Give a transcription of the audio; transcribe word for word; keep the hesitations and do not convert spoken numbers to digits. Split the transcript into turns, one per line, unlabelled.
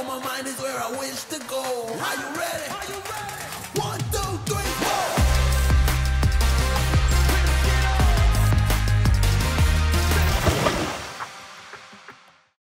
On my mind is where I wish to go. Are you ready? Are you ready?